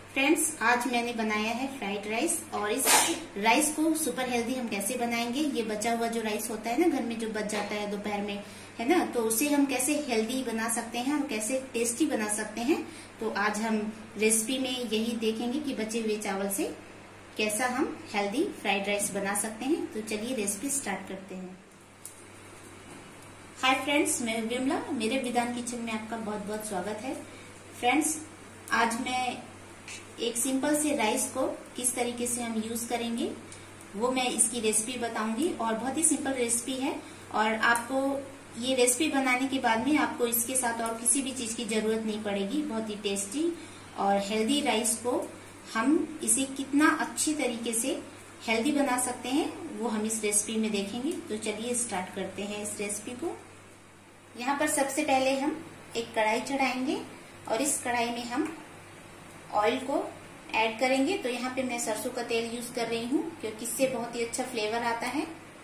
Friends, आज मैंने बनाया है फ्राइड राइस। और इस राइस को सुपर हेल्दी हम कैसे बनाएंगे, ये बचा हुआ जो राइस होता है ना घर में, जो बच जाता है दोपहर में, है ना, तो उसे हम कैसे हेल्दी बना सकते हैं और कैसे टेस्टी बना सकते हैं। तो आज हम रेसिपी में यही देखेंगे कि बचे हुए चावल से कैसा हम हेल्दी फ्राइड राइस बना सकते हैं। तो चलिए रेसिपी स्टार्ट करते हैं। हाय फ्रेंड्स, मैं विमला, मेरे विधान किचन में आपका बहुत बहुत स्वागत है। फ्रेंड्स, आज मैं एक सिंपल से राइस को किस तरीके से हम यूज करेंगे वो मैं इसकी रेसिपी बताऊंगी। और बहुत ही सिंपल रेसिपी है और आपको ये रेसिपी बनाने के बाद में आपको इसके साथ और किसी भी चीज की जरूरत नहीं पड़ेगी। बहुत ही टेस्टी और हेल्दी राइस को हम इसे कितना अच्छी तरीके से हेल्दी बना सकते हैं वो हम इस रेसिपी में देखेंगे। तो चलिए स्टार्ट करते हैं इस रेसिपी को। यहाँ पर सबसे पहले हम एक कढ़ाई चढ़ाएंगे और इस कढ़ाई में हम ऑयल को ऐड करेंगे। तो यहाँ पे मैं सरसों का तेल यूज कर रही हूँ क्योंकि इससे बहुत ही अच्छा फ्लेवर आता है।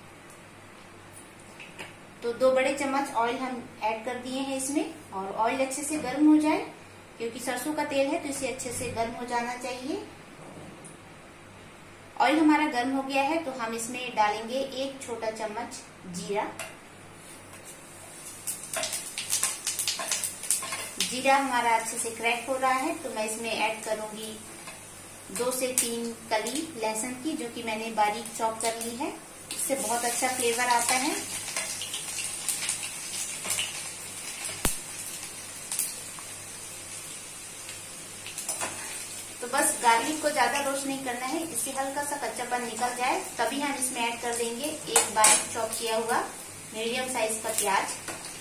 तो 2 बड़े चम्मच ऑयल हम ऐड कर दिए हैं इसमें। और ऑयल अच्छे से गर्म हो जाए, क्योंकि सरसों का तेल है तो इसे अच्छे से गर्म हो जाना चाहिए। ऑयल हमारा गर्म हो गया है तो हम इसमें डालेंगे 1 छोटा चम्मच जीरा। जीरा हमारा अच्छे से क्रैक हो रहा है तो मैं इसमें ऐड करूंगी 2 से 3 कली लहसुन की, जो कि मैंने बारीक चॉप कर ली है। इससे बहुत अच्छा फ्लेवर आता है। तो बस गार्लिक को ज्यादा रोस्ट नहीं करना है, इससे हल्का सा कच्चापन निकल जाए तभी हम इसमें ऐड कर देंगे एक बारीक चॉप किया हुआ मीडियम साइज का प्याज।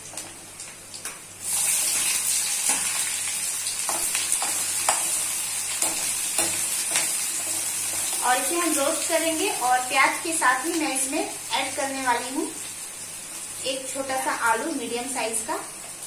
और इसे हम रोस्ट करेंगे। और प्याज के साथ ही मैं इसमें ऐड करने वाली हूँ एक छोटा सा आलू मीडियम साइज का।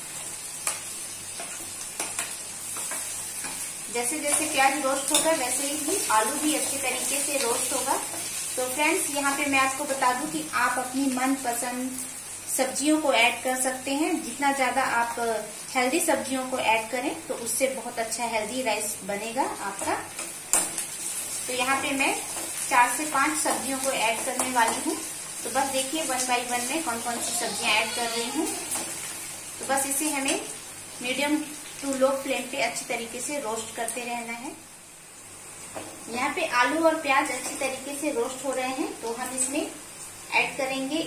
जैसे जैसे प्याज रोस्ट होगा वैसे ही आलू भी अच्छे तरीके से रोस्ट होगा। तो फ्रेंड्स, यहाँ पे मैं आपको बता दूं कि आप अपनी मनपसंद सब्जियों को ऐड कर सकते हैं। जितना ज्यादा आप हेल्दी सब्जियों को ऐड करें तो उससे बहुत अच्छा हेल्दी राइस बनेगा आपका। तो यहाँ पे मैं 4 से 5 सब्जियों को ऐड करने वाली हूँ। तो बस देखिए 1 बाय 1 में कौन कौन सी सब्जियां ऐड कर रही हूँ। तो बस इसे हमें मीडियम टू लो फ्लेम पे अच्छी तरीके से रोस्ट करते रहना है। यहाँ पे आलू और प्याज अच्छी तरीके से रोस्ट हो रहे हैं तो हम इसमें ऐड करेंगे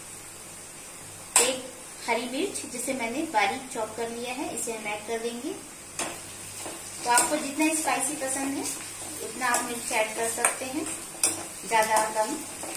1 हरी मिर्च, जिसे मैंने बारीक चॉप कर लिया है, इसे हम ऐड कर देंगे। तो आपको जितना स्पाइसी पसंद है उतना आप मिर्च ऐड कर सकते हैं, ज्यादा कम।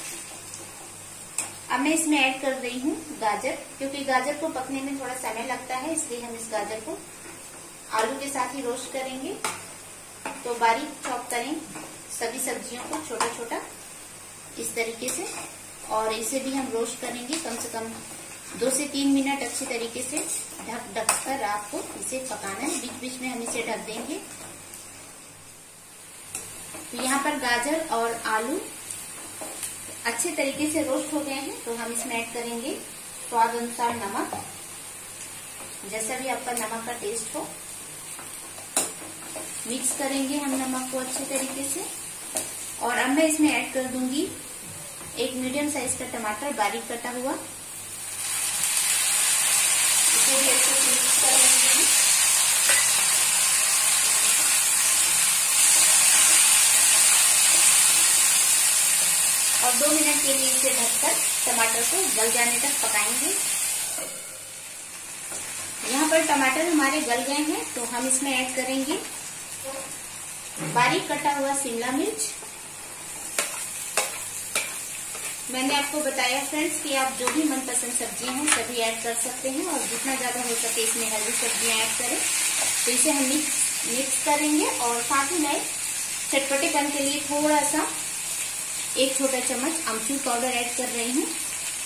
अब मैं इसमें ऐड कर रही हूँ गाजर, क्योंकि गाजर को पकने में थोड़ा समय लगता है, इसलिए हम इस गाजर को आलू के साथ ही रोस्ट करेंगे। तो बारीक चॉप करें सभी सब्जियों को छोटा छोटा इस तरीके से। और इसे भी हम रोस्ट करेंगे कम से कम 2 से 3 मिनट अच्छी तरीके से ढक कर आपको इसे पकाना है। बीच बीच में हम इसे ढक देंगे। तो यहाँ पर गाजर और आलू अच्छे तरीके से रोस्ट हो गए हैं तो हम इसमें ऐड करेंगे स्वाद अनुसार नमक, जैसा भी आपका नमक का टेस्ट हो। मिक्स करेंगे हम नमक को अच्छे तरीके से। और अब मैं इसमें ऐड कर दूंगी एक मीडियम साइज का टमाटर बारीक कटा हुआ। इसे भी अच्छे से मिक्स कर लेंगे। और 2 मिनट के लिए इसे ढककर टमाटर को गल जाने तक पकाएंगे। यहाँ पर टमाटर हमारे गल गए हैं तो हम इसमें ऐड करेंगे बारीक कटा हुआ शिमला मिर्च। मैंने आपको बताया फ्रेंड्स कि आप जो भी मनपसंद सब्जियां हैं सभी ऐड कर सकते हैं और जितना ज्यादा हो सके इसमें हेल्दी सब्जियां ऐड करें। तो इसे हम मिक्स करेंगे। और साथ ही मैं चटपटेपन के लिए थोड़ा सा 1 छोटा चम्मच अमचूर पाउडर ऐड कर रही हूँ।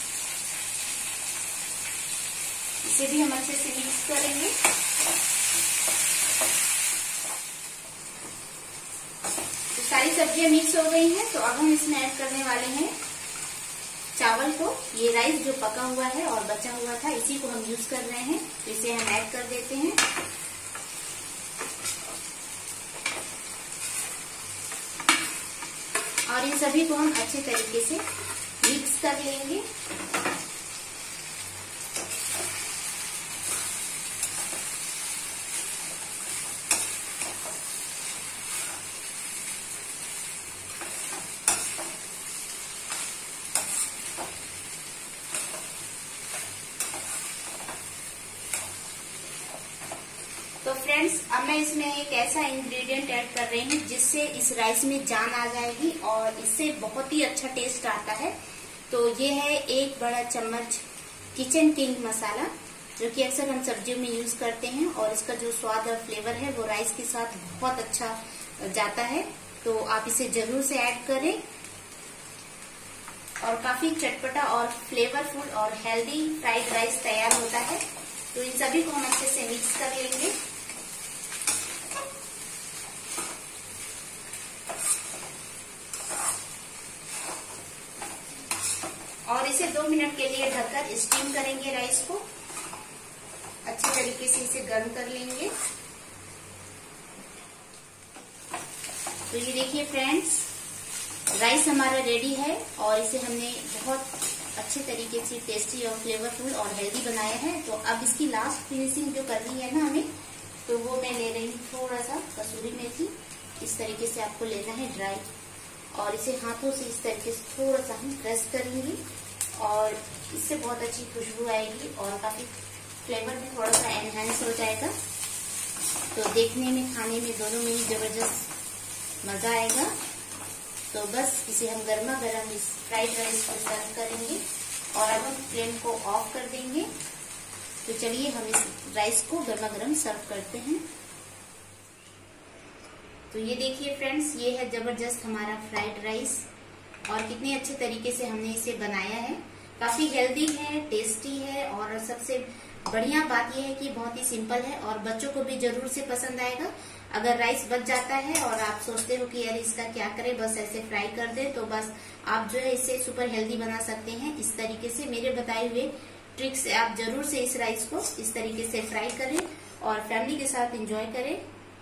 इसे भी हम अच्छे से मिक्स करेंगे। तो सारी सब्जियां मिक्स हो गई हैं तो अब हम इसमें ऐड करने वाले हैं चावल को। ये राइस जो पका हुआ है और बचा हुआ था इसी को हम यूज कर रहे हैं, तो इसे हम ऐड कर देते हैं। और इन सभी को हम अच्छे तरीके से मिक्स कर लेंगे। तो फ्रेंड्स, अब मैं इसमें एक ऐसा इंग्रेडिएंट ऐड कर रही हूँ जिससे इस राइस में जान आ जाएगी और इससे बहुत ही अच्छा टेस्ट आता है। तो ये है 1 बड़ा चम्मच किचन किंग मसाला, जो कि अक्सर हम सब्जियों में यूज करते हैं और इसका जो स्वाद और फ्लेवर है वो राइस के साथ बहुत अच्छा जाता है। तो आप इसे जरूर से ऐड करें और काफी चटपटा और फ्लेवरफुल और हेल्दी फ्राइड राइस तैयार होता है। तो इन सभी को हम अच्छे से मिक्स कर लेंगे। और इसे 2 मिनट के लिए ढककर स्टीम करेंगे। राइस को अच्छे तरीके से इसे गर्म कर लेंगे। तो ये देखिए फ्रेंड्स, राइस हमारा रेडी है और इसे हमने बहुत अच्छे तरीके से टेस्टी और फ्लेवरफुल और हेल्दी बनाया है। तो अब इसकी लास्ट फिनिशिंग जो करनी है ना हमें, तो वो मैं ले रही हूँ थोड़ा सा कसूरी मेथी। इस तरीके से आपको लेना है ड्राई, और इसे हाथों से इस तरीके से थोड़ा सा हम प्रेस करेंगे और इससे बहुत अच्छी खुशबू आएगी और काफी फ्लेवर भी थोड़ा सा एनहांस हो जाएगा। तो देखने में, खाने में, दोनों में ही जबरदस्त मजा आएगा। तो बस इसे हम गर्मा गर्म इस फ्राइड राइस को सर्व करेंगे और अब हम फ्लेम को ऑफ कर देंगे। तो चलिए हम इस राइस को गर्मा गर्म सर्व करते हैं। तो ये देखिए फ्रेंड्स, ये है जबरदस्त हमारा फ्राइड राइस और कितने अच्छे तरीके से हमने इसे बनाया है। काफी हेल्दी है, टेस्टी है और सबसे बढ़िया बात यह है कि बहुत ही सिंपल है और बच्चों को भी जरूर से पसंद आएगा। अगर राइस बच जाता है और आप सोचते हो कि यार इसका क्या करें, बस ऐसे फ्राई कर दे, तो बस आप जो है इसे सुपर हेल्दी बना सकते हैं। इस तरीके से मेरे बताए हुए ट्रिक से आप जरूर से इस राइस को इस तरीके से फ्राई करें और फैमिली के साथ एंजॉय करें।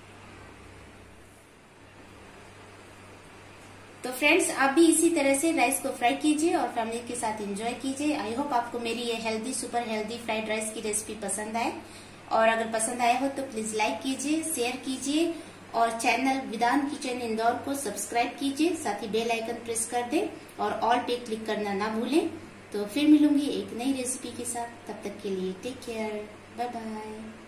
तो फ्रेंड्स, आप भी इसी तरह से राइस को फ्राई कीजिए और फैमिली के साथ एंजॉय कीजिए। आई होप आपको मेरी ये healthy, super healthy fried rice की रेसिपी पसंद आए, और अगर पसंद आया हो तो प्लीज लाइक कीजिए, शेयर कीजिए और चैनल विदान किचन इंदौर को सब्सक्राइब कीजिए। साथ ही बेल आइकन प्रेस कर दें और ऑल पे क्लिक करना ना भूलें। तो फिर मिलूंगी एक नई रेसिपी के साथ। तब तक के लिए टेक केयर, बाय बाय।